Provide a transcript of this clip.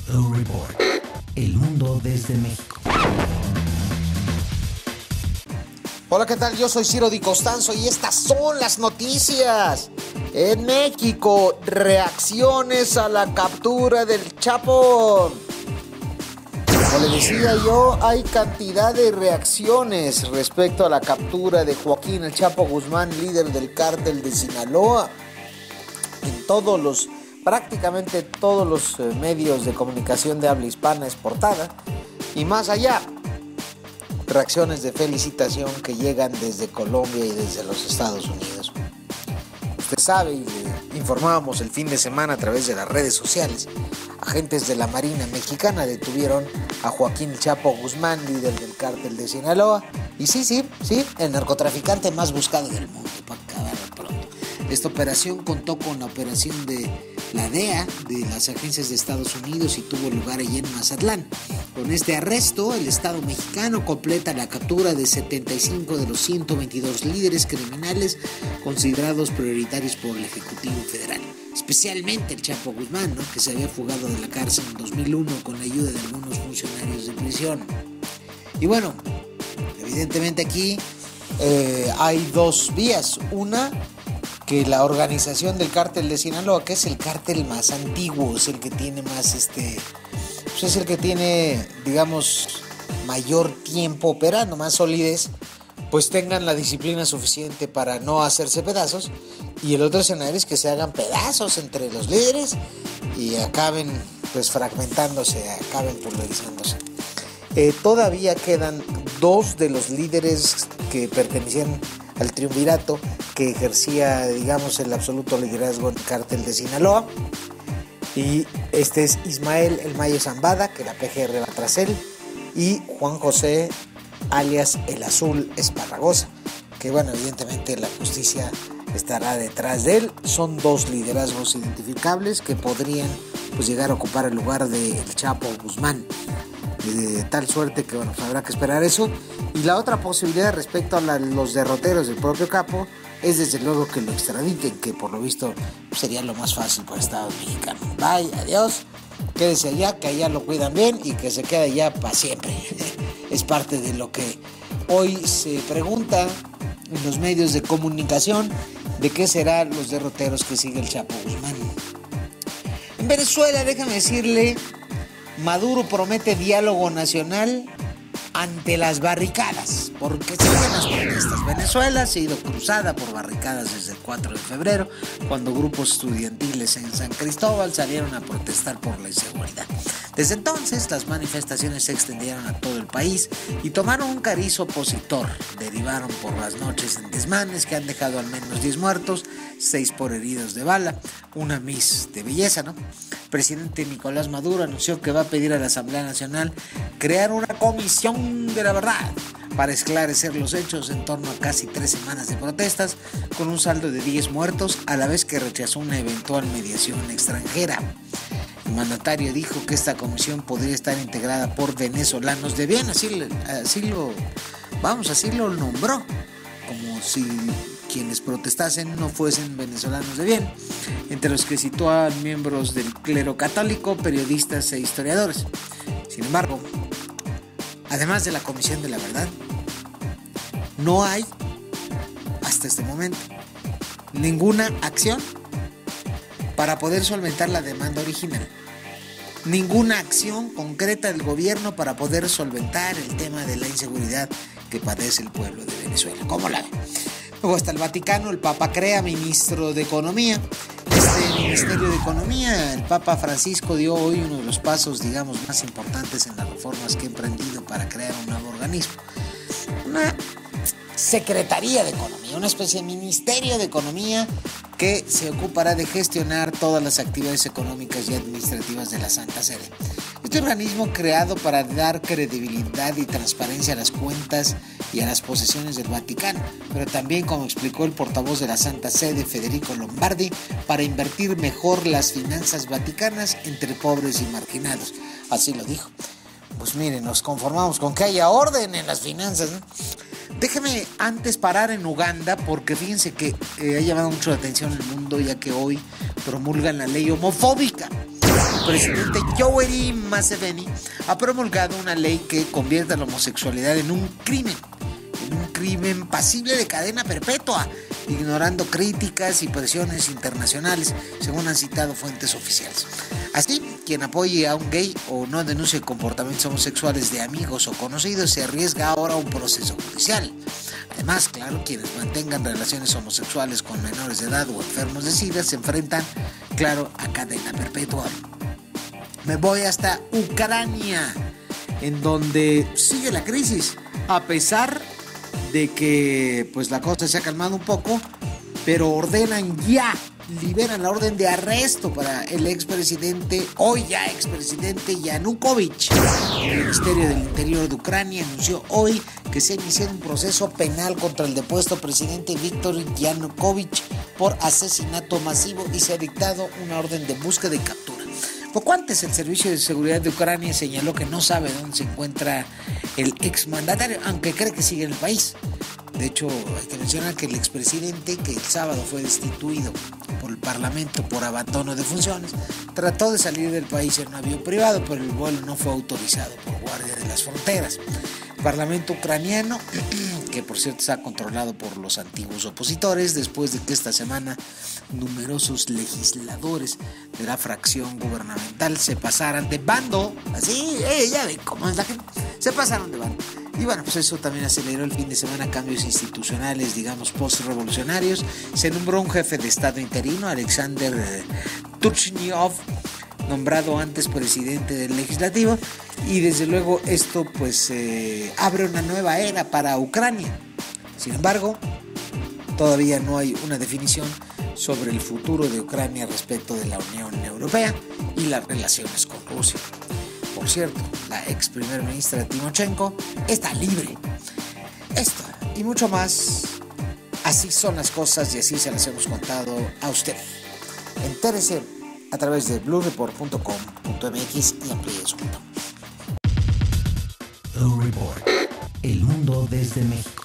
USO Report. El mundo desde México. Hola, ¿qué tal? Yo soy Ciro Di Costanzo y estas son las noticias. En México, reacciones a la captura del Chapo. Como le decía yo, hay cantidad de reacciones respecto a la captura de Joaquín El Chapo Guzmán, líder del cártel de Sinaloa. Prácticamente todos los medios de comunicación de habla hispana es portada. Y más allá, reacciones de felicitación que llegan desde Colombia y desde los Estados Unidos. Usted sabe, y le informábamos el fin de semana a través de las redes sociales, agentes de la Marina Mexicana detuvieron a Joaquín El Chapo Guzmán, líder del cártel de Sinaloa. Y sí, el narcotraficante más buscado del mundo, para acabar pronto. Esta operación contó con la operación de la DEA, de las agencias de Estados Unidos, y tuvo lugar allí en Mazatlán. Con este arresto, el Estado mexicano completa la captura de 75 de los 122 líderes criminales considerados prioritarios por el Ejecutivo Federal. Especialmente el Chapo Guzmán, ¿no?, que se había fugado de la cárcel en 2001 con la ayuda de algunos funcionarios de prisión. Y bueno, evidentemente aquí hay dos vías. Una, que la organización del cártel de Sinaloa, que es el cártel más antiguo, es el que tiene más es el que tiene, digamos, mayor tiempo operando, más solidez, pues tengan la disciplina suficiente para no hacerse pedazos. Y el otro escenario es que se hagan pedazos entre los líderes y acaben pues fragmentándose, acaben pulverizándose. Todavía quedan dos de los líderes que pertenecían al triunvirato que ejercía, digamos, el absoluto liderazgo en el cártel de Sinaloa. Y este es Ismael El Mayo Zambada, que la PGR va tras él, y Juan José, alias El Azul Esparragosa, que bueno, evidentemente la justicia estará detrás de él. Son dos liderazgos identificables que podrían pues llegar a ocupar el lugar de El Chapo Guzmán. De tal suerte que bueno, pues habrá que esperar eso. Y la otra posibilidad respecto a los derroteros del propio capo es desde luego que lo extraditen, que por lo visto sería lo más fácil para el Estado mexicano. Bye, adiós, quédese allá, que allá lo cuidan bien y que se quede allá para siempre. Es parte de lo que hoy se pregunta en los medios de comunicación, de qué serán los derroteros que sigue el Chapo Guzmán. En Venezuela, déjame decirle, Maduro promete diálogo nacional ante las barricadas, porque siguen las protestas. Venezuela ha sido cruzada por barricadas desde el 4 de febrero, cuando grupos estudiantiles en San Cristóbal salieron a protestar por la inseguridad. Desde entonces, las manifestaciones se extendieron a todo el país y tomaron un cariz opositor. Derivaron por las noches en desmanes que han dejado al menos 10 muertos, 6 por heridos de bala, una Miss de belleza, ¿no? El presidente Nicolás Maduro anunció que va a pedir a la Asamblea Nacional crear una comisión de la verdad para esclarecer los hechos en torno a casi 3 semanas de protestas, con un saldo de 10 muertos, a la vez que rechazó una eventual mediación extranjera. El mandatario dijo que esta comisión podría estar integrada por venezolanos de bien, así lo nombró, como si quienes protestasen no fuesen venezolanos de bien, entre los que citó a miembros del clero católico, periodistas e historiadores. Sin embargo, además de la Comisión de la Verdad, no hay, hasta este momento, ninguna acción para poder solventar la demanda original. Ninguna acción concreta del gobierno para poder solventar el tema de la inseguridad que padece el pueblo de Venezuela. ¿Cómo la ve? Luego está el Vaticano, el Papa crea ministro de Economía. Este Ministerio de Economía, el Papa Francisco dio hoy uno de los pasos, digamos, más importantes en las reformas que ha emprendido para crear un nuevo organismo. Una Secretaría de Economía, una especie de Ministerio de Economía que se ocupará de gestionar todas las actividades económicas y administrativas de la Santa Sede. Este organismo, creado para dar credibilidad y transparencia a las cuentas y a las posesiones del Vaticano, pero también, como explicó el portavoz de la Santa Sede, Federico Lombardi, para invertir mejor las finanzas vaticanas entre pobres y marginados. Así lo dijo. Pues miren, nos conformamos con que haya orden en las finanzas, ¿no? Déjeme antes parar en Uganda, porque fíjense que ha llamado mucho la atención el mundo, ya que hoy promulgan la ley homofóbica. presidente Yoweri Museveni ha promulgado una ley que convierte la homosexualidad en un crimen pasible de cadena perpetua, ignorando críticas y presiones internacionales, según han citado fuentes oficiales. Así, quien apoye a un gay o no denuncie comportamientos homosexuales de amigos o conocidos se arriesga ahora a un proceso judicial. Además, claro, quienes mantengan relaciones homosexuales con menores de edad o enfermos de SIDA se enfrentan, claro, a cadena perpetua. Me voy hasta Ucrania, en donde sigue la crisis, a pesar de que pues la cosa se ha calmado un poco, pero liberan la orden de arresto para el hoy ya expresidente Yanukovych. El Ministerio del Interior de Ucrania anunció hoy que se ha iniciado un proceso penal contra el depuesto presidente Víctor Yanukovych por asesinato masivo y se ha dictado una orden de búsqueda y captura. Poco antes, el Servicio de Seguridad de Ucrania señaló que no sabe dónde se encuentra el exmandatario, aunque cree que sigue en el país. De hecho, hay que mencionar que el expresidente, que el sábado fue destituido por el Parlamento por abandono de funciones, trató de salir del país en un avión privado, pero el vuelo no fue autorizado por Guardia de las Fronteras. El Parlamento ucraniano, que por cierto está controlado por los antiguos opositores, después de que esta semana numerosos legisladores de la fracción gubernamental se pasaran de bando, así, ya ven cómo es la gente, se pasaron de bando. Y bueno, pues eso también aceleró el fin de semana cambios institucionales, digamos, post-revolucionarios. Se nombró un jefe de Estado interino, Alexander Turchynov, nombrado antes presidente del Legislativo, y desde luego esto pues abre una nueva era para Ucrania. Sin embargo, todavía no hay una definición sobre el futuro de Ucrania respecto de la Unión Europea y las relaciones con Rusia. Por cierto, la ex primera ministra Timochenko está libre. Esto y mucho más, así son las cosas y así se las hemos contado a usted. Entérese a través de bluereport.com.mx y amplíe su mundo. Blue Report, el mundo desde México.